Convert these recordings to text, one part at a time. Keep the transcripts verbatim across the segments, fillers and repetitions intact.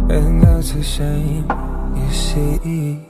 and that's a shame, you see.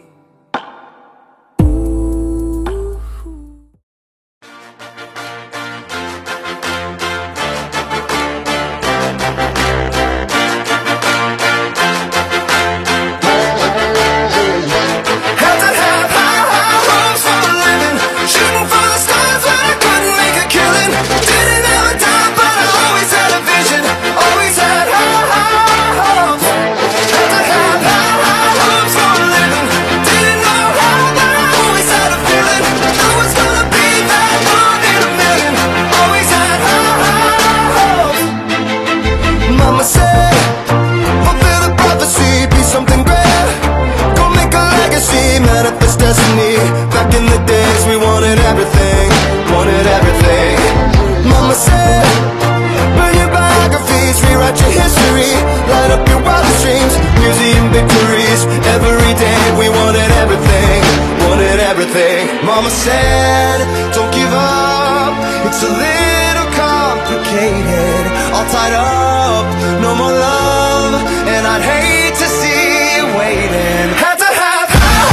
Back in the days we wanted everything, wanted everything. Mama said, burn your biographies, rewrite your history, light up your wildest dreams, museum victories. Every day we wanted everything, wanted everything. Mama said, don't give up, it's a little complicated. All tied up, no more love, and I'd hate to see you waiting. Had to have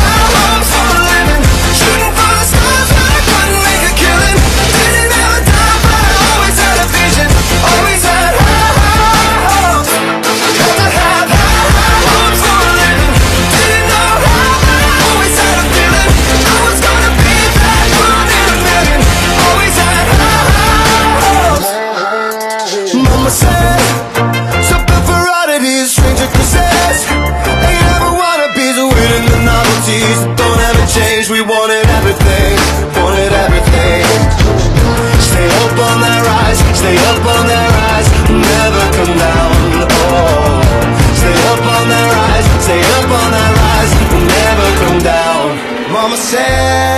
Mama said, something for oddities, stranger kisses. Ain't ever wannabes, waiting the novelties don't ever change. We wanted everything, wanted everything. Stay up on that rise, stay up on that rise, never come down. Oh, stay up on that rise, stay up on that rise, never come down. Mama said